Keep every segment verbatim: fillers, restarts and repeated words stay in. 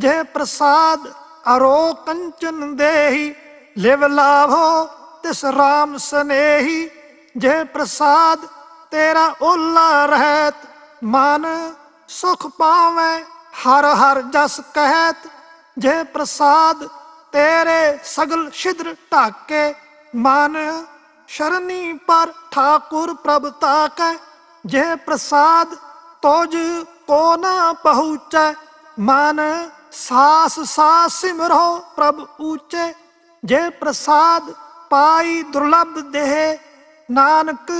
जय प्रसाद अरो कंचन देही, लिव लाभो तिस राम स्नेही। जय प्रसाद तेरा ओला रहत, मन सुख पावे हर हर जस कहत। जय प्रसाद तेरे सगल छिद्र ढाके, मन शरणी पर ठाकुर प्रभ ताकै। जय प्रसाद तोज को न पहुँचै, मन सास सास सिमरो प्रभ ऊंचे। जय प्रसाद पाई दुर्लभ देह, नानक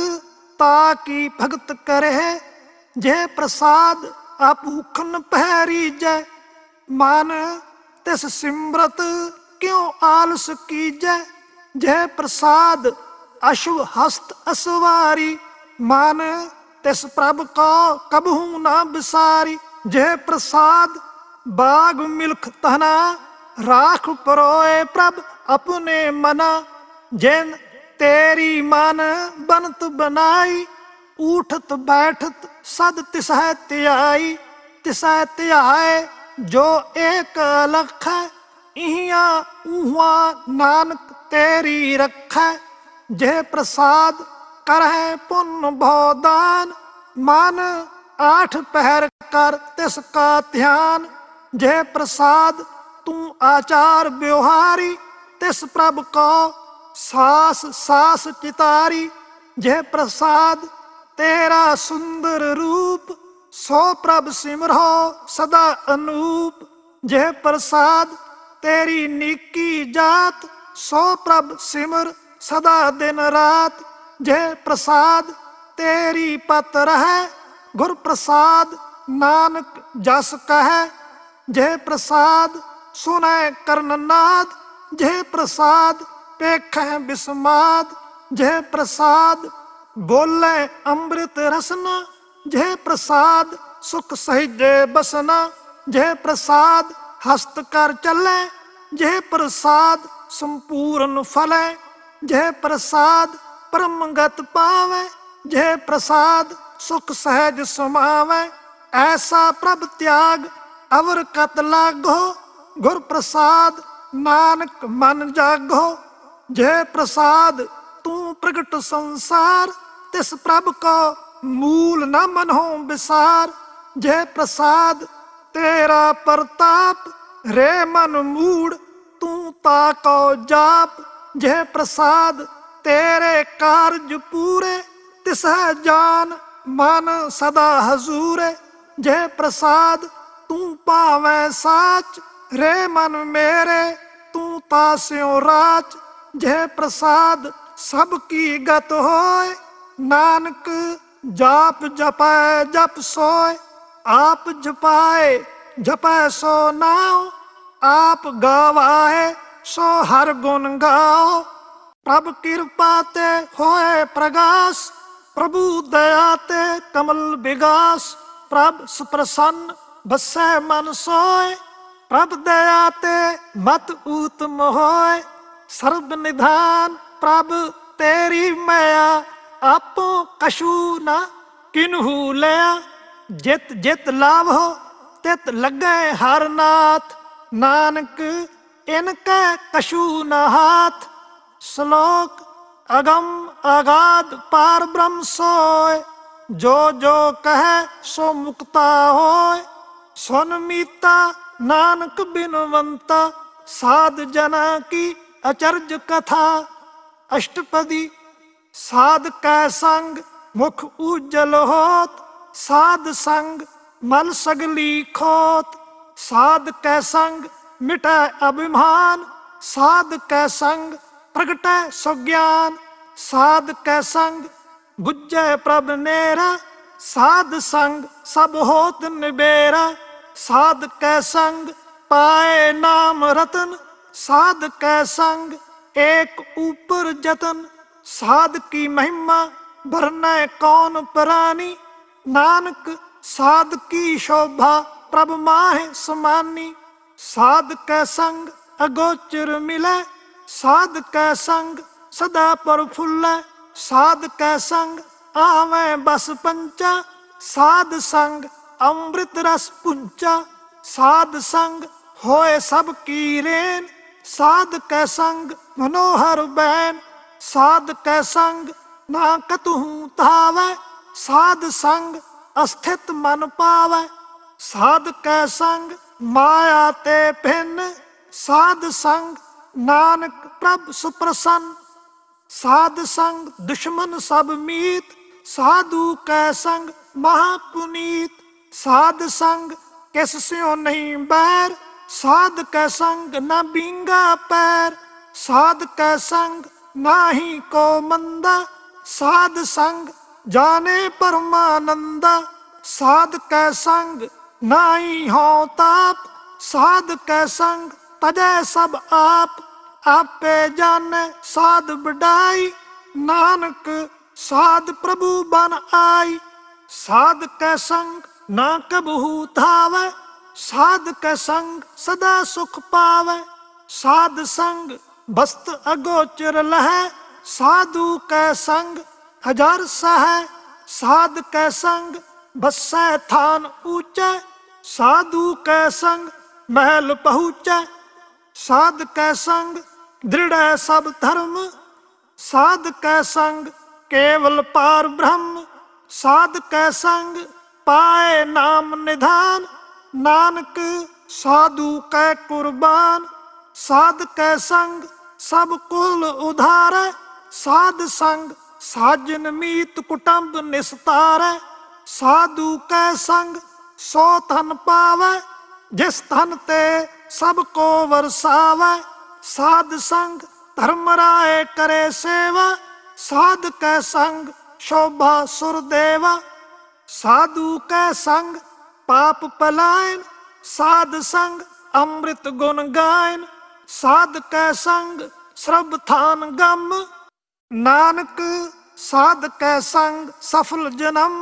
ताकी भगत करे। जय प्रसाद अपूखन पहरी जय, मन तिस सिमरत क्यों आलस कीजै। जय प्रसाद अशुभ हस्त असवारी, मन तिस प्रभ को कबहू न बिसारी। जय प्रसाद बाग मिल्ख तना, राख परोए प्रभ अपने मना। जिन तेरी मन बनत बनाई, उठत बैठत सद तिसह त्याई। तिसह त्याए जो एक लख, इहिया उहुआ नानक तेरी रख। जय प्रसाद करह पुण्य भोदान, मन आठ पहर कर तिसका ध्यान। जय प्रसाद तू आचार व्यवहारी, तिस प्रभ को सास सास चितारी। जय प्रसाद तेरा सुंदर रूप, सो प्रभ सिमरो सदा अनूप। जय प्रसाद तेरी नीकी जात, सो प्रभ सिमर सदा दिन रात। जय प्रसाद तेरी पत रहे, गुर प्रसाद नानक जस कहे। जय प्रसाद सुनै कर्णनाद, जय प्रसाद पेखै बिस्माद। जय प्रसाद बोले अमृत रसना, जय प्रसाद सुख सहिजे बसना। जय प्रसाद हस्त कर चले, जय प्रसाद संपूर्ण फले। जय प्रसाद परमगत पावे, जय प्रसाद सुख सहज समावे। ऐसा प्रभ त्याग अवर कत लागो, गुर प्रसाद नानक मन जागो। जय प्रसाद तू प्रगट संसार, तिस प्रभ को मूल न मनहो विसार। जय प्रसाद तेरा प्रताप, रे मन मूड तू ताको जाप। जय प्रसाद तेरे कार्य पूरे, तिसह जान मन सदा हजूरे। जय प्रसाद तू पावै साच, रे मन मेरे तू तास्यों राच। जय प्रसाद सबकी गत होय, नानक जाप जपै जप सोय। आप जपाए जपै सो नाओ, आप गावाए सो हर गुण गाओ। प्रभ कृपा ते होए प्रगास, प्रभु दया ते कमल विगास। प्रभ सुप्रसन्न बसै मन सोय, प्रभ दया ते मत ऊतम होय। सर्व निधान प्रभ तेरी माया, आपो कछु न किन्हू लया। जित जित लाभ हो तित लगे हर नाथ, नानक इनके कछु न हाथ। श्लोक अगम अगाध पार ब्रह्म सोय, जो जो कहे सो मुक्ता होय। सुन मीता नानक बिनवंता, साध जना की अचर्ज कथा। अष्टपदी साध कै संग मुख उज्जल होत, साध संग मल सगली खोत। साध कै संग मिटै अभिमान, साध कै संग प्रगटै सुज्ञान। साध कै संग बुझै प्रभ नेरा, साध संग सब होत निबेरा। साध कै संग पाए नाम रतन, साध कै संग एक ऊपर जतन। साध की महिमा भरना कौन प्राणी, नानक साध की शोभा प्रभ माहे समानी। साध कै संग अगोचर मिले, साध कै संग सदा प्रफुल्ल। साध कै संग आवे बस पंचा, साध संग अमृत रस पुंचा। साध संग होए सब की रेन, साध कै संग मनोहर बैन। साध कै संग ना कतहु धावै, साध संग अस्थित मन पावै। साध कै संग माया ते भिन्न, साध संग नानक प्रभ सुप्रसन्न। साध संग दुश्मन सब मीत, साधु कै संग महापुनीत। साध संग किस स्यों नहीं बैर, साध कै संग न बींगा पैर। साध कै संग नाही को मंदा, साध संग जाने परमानंदा। साध कै संग नाही हो ताप, साध कै संग तजै सब आप। आपे जाने साध बढ़ाई, नानक साध प्रभु बन आई। साध कै संग ना कबहू धावै, साध कै संग सदा सुख पावै। साध संग बस्त अगोचर लहै, साधु कै संग हजार सहै। साध कै संग बसै थान ऊंचे, साधु कै संग महल पहुँचै। साध कै संग दृढ़ सब धर्म, साध कै संग केवल पार ब्रह्म। साध कै संग पाए नाम निधान, नानक साधु कै कुर्बान। साध कै संग सब कुल उधारै, साध संग साजन मीत कुटुंब निस्तारै। साधु कै संग सो धन पावै, जिस धन ते सबको वरसावै। साध संग धर्मराय करे सेवा, साध कै संग शोभा सुरदेवा। साधु कै संग पाप पलायन, साध संग अमृत गुण गायन। साध कै संग श्रब थान गम, नानक साध कै संग सफल जन्म।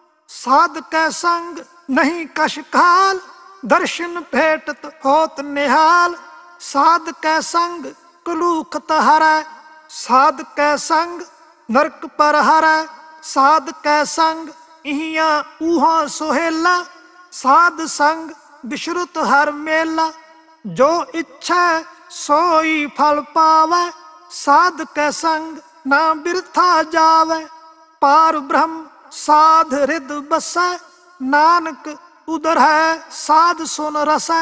साध कै संग नहीं कश काल, दर्शन भेटत होत निहाल। साध कै संग कलूखत हरै, साध कै संग नरक पर हरै। साध कै संग इहियां ऊहां सुहेला, साध संग विश्रुत हर मेला। जो इच्छा सोई फल पावै, साध कै संग ना बिरथा जावै। पार ब्रह्म साध हृद बसै, नानक उदर है साध सुन रसै।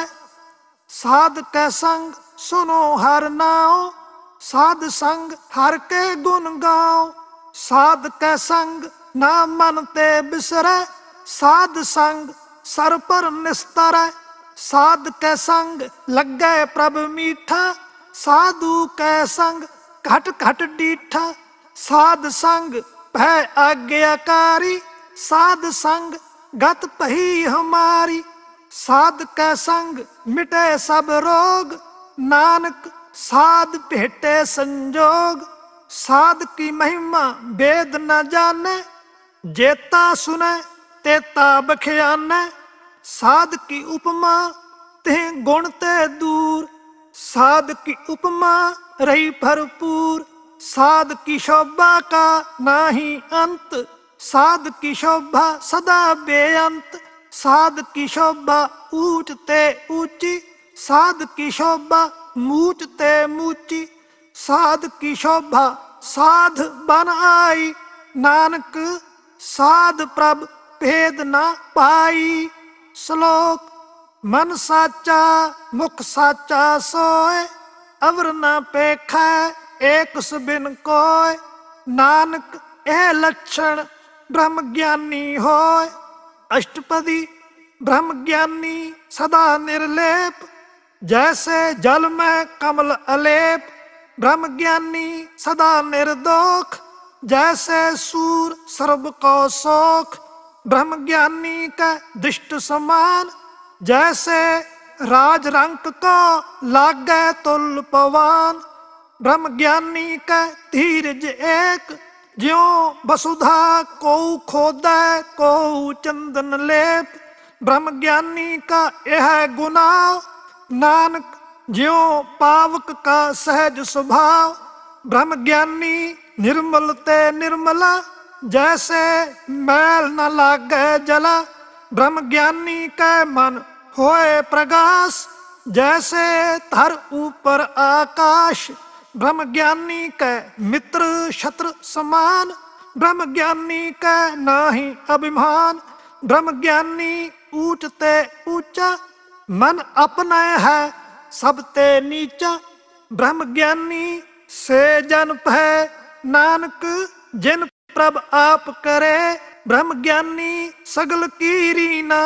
साध कै संग सुनो हर नाओ, साध संग हर के गुण गाओ। साध कै संग ना मन ते बिसरै, साध संग सर पर निस्तरै। साध कै संग लगे प्रभ मीठा, साधु कै संग घट घट डीठा। साध संग भय आज्ञाकारी, साध संग गत पही हमारी। साध कै संग मिटे सब रोग, नानक साध भेटे संजोग। साध की महिमा वेद न जाने, जेता सुने तेता बख्याने। साध की उपमा ते गुण ते दूर, साध की उपमा रही भरपूर। साध की शोभा का नाही अंत, साध की शोभा सदा बेअंत। साध की शोभा ऊंच ते ऊंची, साध की शोभा मूच ते मूची। साध की शोभा साध बन आई, नानक साध प्रभ भेद न पाई। श्लोक मन साचा मुख साचा सोए, अवर न पेखै एक बिन कोय। नानक यह लक्षण ब्रह्म ज्ञानी होय। अष्टपदी ब्रह्म ज्ञानी सदा निर्लेप, जैसे जल में कमल अलेप। ब्रह्म ज्ञानी सदा निर्दोख, जैसे सूर सर्व को सोख। ब्रह्म ज्ञानी का दुष्ट समान, जैसे राज रंक को लागे तुल पवान। ब्रह्म ज्ञानी का धीरज एक, ज्यों वसुधा को खोदै को चंदन लेप। ब्रह्म ज्ञानी का यह गुना, नानक ज्यों पावक का सहज स्वभाव। ब्रह्म ज्ञानी निर्मल ते निर्मला, जैसे मैल न लागे जला। ब्रह्म ज्ञानी का मन होए प्रकाश, जैसे धर ऊपर आकाश, ब्रह्म ज्ञानी के मित्र शत्रु समान। ब्रह्म ज्ञानी का नाही अभिमान, ब्रह्म ज्ञानी ऊंचते ऊंचा। मन अपना है सबते नीचा, ब्रह्म ज्ञानी से जन है नानक। जिन प्रभ आप करे, ब्रह्म ज्ञानी सगल की रीना।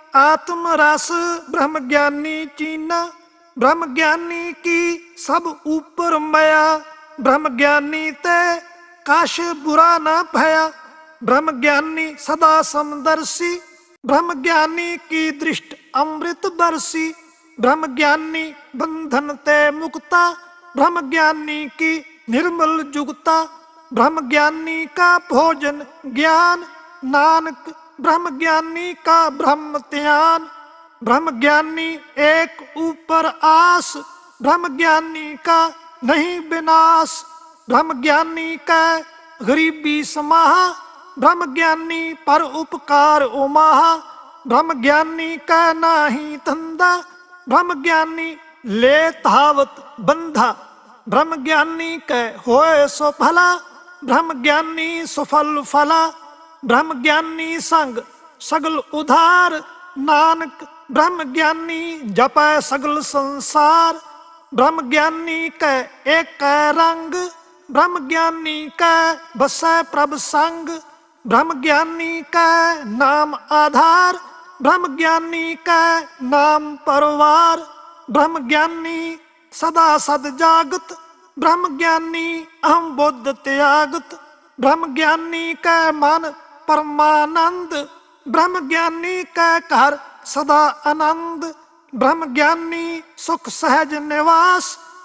आत्म रस ब्रह्म ज्ञानी चीना, ब्रह्म ज्ञानी की सब ऊपर माया। ब्रह्म ज्ञानी ते काश बुरा न भया, ब्रह्म ज्ञानी सदा समदर्शी। ब्रह्म ज्ञानी की दृष्टि अमृत बरसी, ब्रह्म ज्ञानी बंधन ते मुक्ता। ब्रह्म ज्ञानी की निर्मल जुगता, ब्रह्म ज्ञानी का भोजन ज्ञान। नानक ब्रह्म ज्ञानी का ब्रह्म ध्यान। ब्रह्म ज्ञानी एक ऊपर आस, ब्रह्म ज्ञानी का नहीं विनाश। ब्रह्म ज्ञानी का गरीबी समाहा, ब्रह्म ज्ञानी पर उपकार उमाहा। ब्रह्म ज्ञानी का नाही धंधा, ब्रह्म ज्ञानी ले धावत बंधा। ब्रह्म ज्ञानी के होए सो भला, ब्रह्म ज्ञानी सुफल फला। ब्रह्म ज्ञानी संग सगल उधार, नानक ब्रह्म ज्ञानी जपै सगल संसार। ब्रह्म ज्ञानी के एक रंग, ब्रह्म ज्ञानी का बसै प्रभ संग। ब्रह्म ज्ञानी का नाम आधार, ब्रह्म ज्ञानी का नाम परवार। ब्रह्म ज्ञानी सदा सद जागत, ब्रह्म ज्ञानी अहम बुद्ध त्यागत। ब्रह्म ज्ञानी का मन परमानंद, ब्रह्म ज्ञानी का घर सदा आनंद। ब्रह्म ज्ञानी सुख सहज निवास,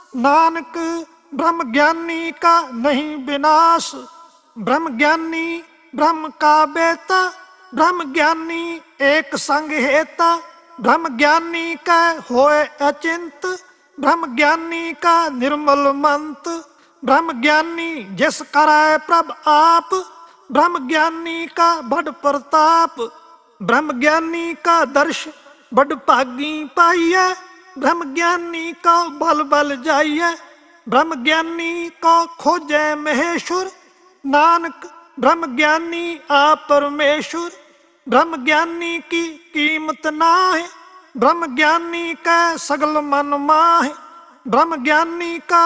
नानक ब्रह्म ज्ञानी का नहीं विनाश। ब्रह्म ज्ञानी ब्रह्म का बेटा, ब्रह्म ज्ञानी एक संग हेता। ब्रह्म ज्ञानी का होए अचिंत, ब्रह्म ज्ञानी का निर्मल मंत। ब्रह्म ज्ञानी जिस कराए प्रभ आप, ब्रह्म ज्ञानी का बड़ प्रताप। ब्रह्म ज्ञानी का दर्श बड़ भागी पाइए, ब्रह्म ज्ञानी का बल बल जाइए। ब्रह्म ज्ञानी को खोजे महेश्वर, नानक ब्रह्म ज्ञानी आप परमेश्वर। ब्रह्म ज्ञानी की कीमत ना है, ब्रह्म ज्ञानी का सगल मन माहे। ब्रह्म ज्ञानी का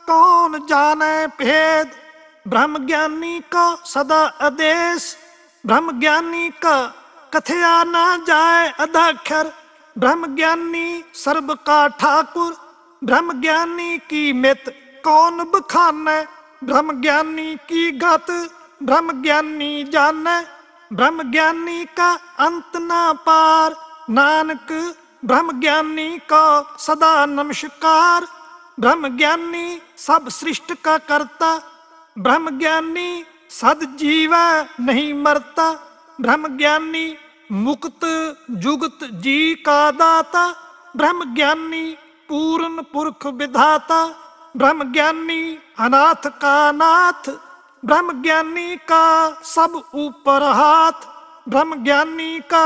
कौन जाने भेद, ब्रह्म ज्ञानी का सदा आदेश। ब्रह्म ज्ञानी का कथया ना जाए अधाक्षर, ब्रह्म ज्ञानी सर्व का ठाकुर। ब्रह्म ज्ञानी की मित कौन बखाने, ब्रह्म ज्ञानी की गत ब्रह्म ज्ञानी जाने। ब्रह्म ज्ञानी का अंत ना पार, नानक ब्रह्म ज्ञानी का सदा नमस्कार। ब्रह्म ज्ञानी सब सृष्टि का करता, ब्रह्म ज्ञानी सद जीवा नहीं मरता। ब्रह्म ज्ञानी मुक्त जुगत जी का दाता, ब्रह्म ज्ञानी पूर्ण पुरख विधाता। ब्रह्म ज्ञानी अनाथ का नाथ, ब्रह्म ज्ञानी का सब ऊपर हाथ। ब्रह्म ज्ञानी का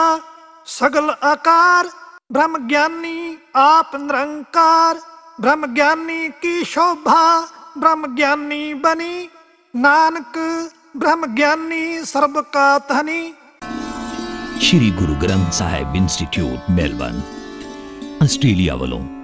सगल आकार, ब्रह्म ज्ञानी आप निरंकार। ब्रह्म ज्ञानी की शोभा ब्रह्म ज्ञानी बनी, नानक ब्रह्म ज्ञानी सर्व का धनी। Shri Guru Granth Sahib institute Melbourne, Australia वालों